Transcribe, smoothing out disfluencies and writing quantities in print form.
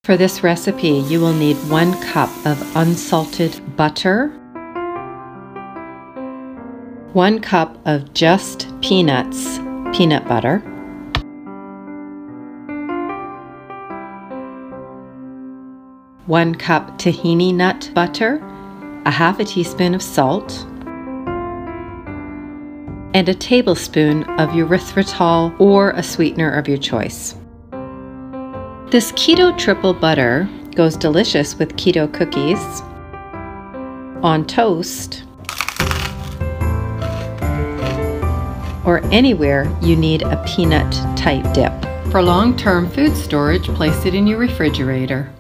For this recipe, you will need 1 cup of unsalted butter, 1 cup of just peanuts, peanut butter, 1 cup tahini nut butter, a half a teaspoon of salt, and a tablespoon of erythritol or a sweetener of your choice. This keto triple butter goes delicious with keto cookies, on toast, or anywhere you need a peanut type dip. For long-term food storage, place it in your refrigerator.